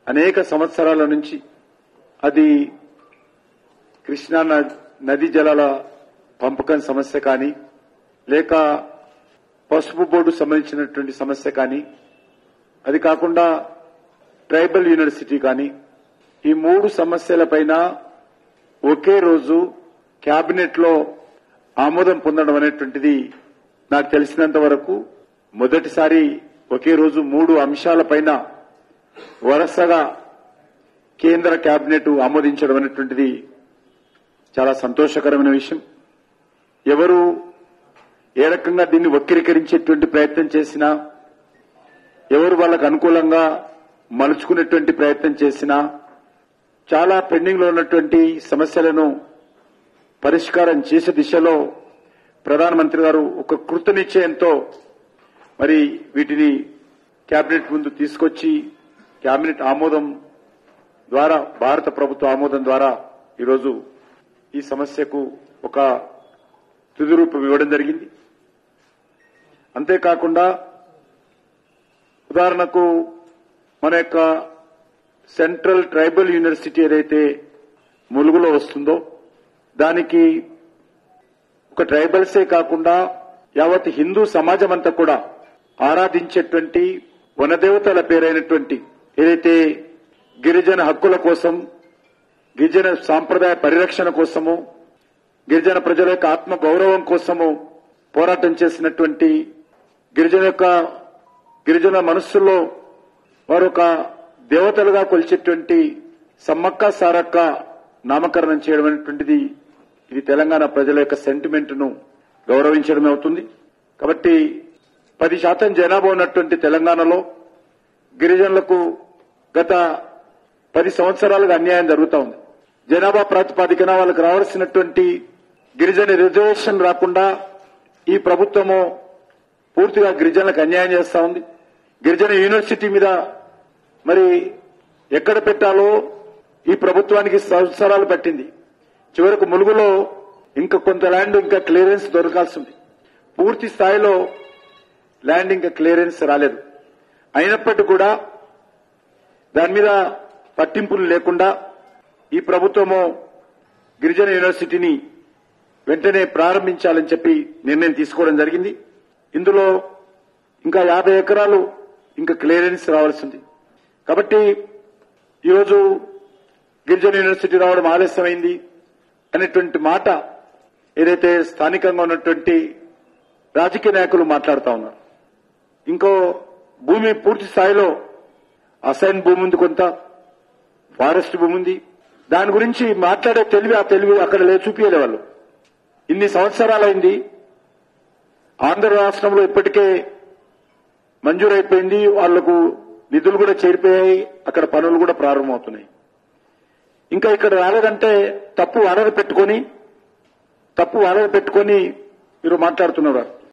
అనేక సంవత్సరాల నుంచి అది కృష్ణా నది జలాల పంపకం సమస్య కానీ లేక పసుపు బోర్డు సంబంధించినటువంటి సమస్య కానీ అది కాకుండా ట్రైబల్ యూనివర్సిటీ కానీ ఈ 3 సమస్యలపైన ఒకే రోజు కేబినెట్ లో ఆమోదం పొందడం అనేటువంటిది నాకు తెలిసినంత వరకు మొదటిసారి ఒకే రోజు 3 అంశాలపైన వరుసగా కేంద్ర కేబినెట్ ఆమోదించడం అనేటువంటిది చాలా సంతోషకరమైన విషయం. ఎవరు ఏ రకంగా దీన్ని వక్రీకరించేటువంటి ప్రయత్నం చేసినా ఎవరు వాళ్ళకు అనుకూలంగా మలుచుకునేటువంటి ప్రయత్నం చేసినా చాలా పెండింగ్ లో ఉన్నటువంటి సమస్యలను పరిష్కారం చేసే దిశలో ప్రధానమంత్రి గారు ఒక కృత నిశ్చయంతో మరి వీటిని కేబినెట్ ముందు తీసుకొచ్చి కేబినెట్ ఆమోదం ద్వారా భారత ప్రభుత్వ ఆమోదం ద్వారా ఈరోజు ఈ సమస్యకు ఒక తుది రూపం ఇవ్వడం జరిగింది. అంతేకాకుండా ఉదాహరణకు మన యొక్క సెంట్రల్ ట్రైబల్ యూనివర్సిటీ ఏదైతే ములుగులో వస్తుందో దానికి ఒక ట్రైబల్సే కాకుండా యావత్ హిందూ సమాజం అంతా కూడా ఆరాధించేటువంటి వనదేవతల పేరైనటువంటి ఏదైతే గిరిజన హక్కుల కోసం గిరిజన సాంప్రదాయ పరిరక్షణ కోసము గిరిజన ప్రజల యొక్క ఆత్మ గౌరవం కోసము పోరాటం చేసినటువంటి గిరిజన మనస్సుల్లో వారు ఒక దేవతలుగా కొలిచేటువంటి సమ్మక్క సారక్క నామకరణం చేయడం అనేటువంటిది ఇది తెలంగాణ ప్రజల యొక్క సెంటిమెంట్ ను గౌరవించడమే అవుతుంది. కాబట్టి 10% జనాభా ఉన్నటువంటి తెలంగాణలో గిరిజనులకు గత 10 సంవత్సరాలుగా అన్యాయం జరుగుతూ ఉంది. జనాభా ప్రాతిపదికన వాళ్ళకు రావాల్సినటువంటి గిరిజన రిజర్వేషన్ రాకుండా ఈ ప్రభుత్వము పూర్తిగా గిరిజనులకు అన్యాయం చేస్తా ఉంది. గిరిజన యూనివర్సిటీ మీద మరి ఎక్కడ పెట్టాలో ఈ ప్రభుత్వానికి సంవత్సరాలు పట్టింది. చివరకు ములుగులో ఇంకా కొంత ల్యాండ్ ఇంకా క్లియరెన్స్ దొరకాల్సి ఉంది. పూర్తి స్థాయిలో ల్యాండ్ ఇంకా క్లియరెన్స్ రాలేదు. అయినప్పటికీ కూడా దాని మీద పట్టింపులు లేకుండా ఈ ప్రభుత్వము గిరిజన యూనివర్సిటీని వెంటనే ప్రారంభించాలని చెప్పి నిర్ణయం తీసుకోవడం జరిగింది. ఇందులో ఇంకా 50 ఎకరాలు ఇంకా క్లియరెన్స్ రావాల్సింది. కాబట్టి ఈరోజు గిరిజన యూనివర్సిటీ రావడం ఆలస్యమైంది అనేటువంటి మాట ఏదైతే స్థానికంగా ఉన్నటువంటి రాజకీయ నాయకులు మాట్లాడుతా ఉన్నారు. ఇంకో భూమి పూర్తి స్థాయిలో అసైన్ భూమి ఉంది, కొంత ఫారెస్ట్ భూమి ఉంది. దాని గురించి మాట్లాడే తెలివి ఆ తెలివి అక్కడ చూపించలే వాళ్ళు. ఇన్ని సంవత్సరాలైంది. ఆంధ్ర రాష్ట్రంలో ఇప్పటికే మంజూరైపోయింది. వాళ్లకు నిధులు కూడా చేరిపోయాయి. అక్కడ పనులు కూడా ప్రారంభమవుతున్నాయి. ఇంకా ఇక్కడ రాలేదంటే తప్పు వాదన పెట్టుకొని మీరు మాట్లాడుతున్నారు.